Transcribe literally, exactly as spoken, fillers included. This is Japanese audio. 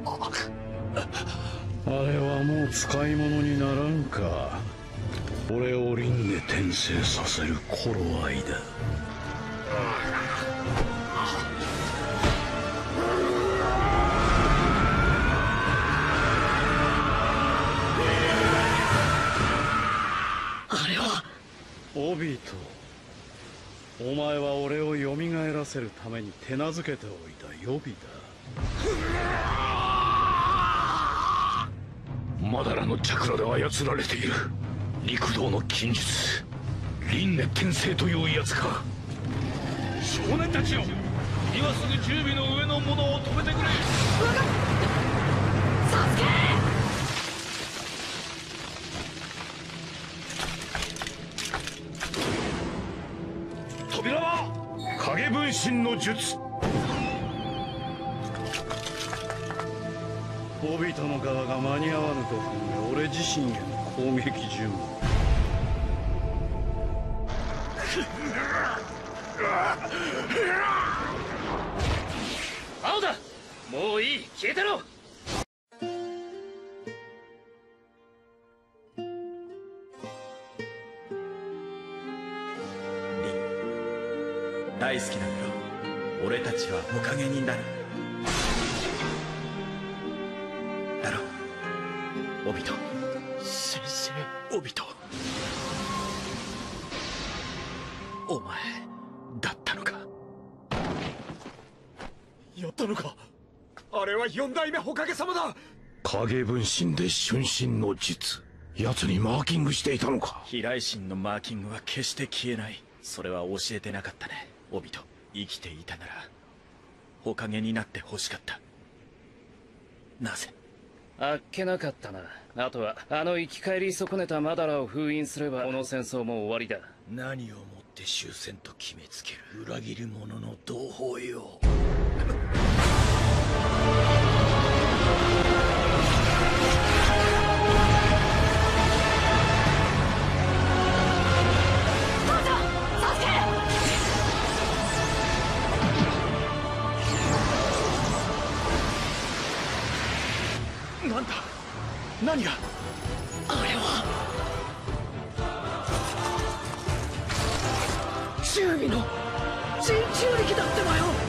あれはもう使い物にならんか。俺を輪廻転生させる頃合いだ。 あれはオビト、お前は俺を蘇らせるために手なずけておいた予備だ。マダラのチャクラで操られている陸道の禁術、輪廻転生というやつか。少年たちよ、今すぐ十尾の上の者を止めてくれ。 サスケ扉は影分身の術。オビトの側が間に合わぬと踏んで俺自身への攻撃順。 青だ、もういい、消えてろ。 大好きな頃、俺たちはおかげになるだろ、オビト。 先生、 オビト、お前だったのか。 やったのか。あれは四代目火影様だ。 影分身で瞬身の術、奴にマーキングしていたのか。 飛来神のマーキングは決して消えない。それは教えてなかったね、オビト。生きていたなら火影になって欲しかった。なぜ。 あっけなかったな。あとはあの生き返り損ねたマダラを封印すればこの戦争も終わりだ。 何をもって終戦と決めつける。裏切る者の同胞よ。 なんだ、何が。 あれは十尾の人中力だってばよ。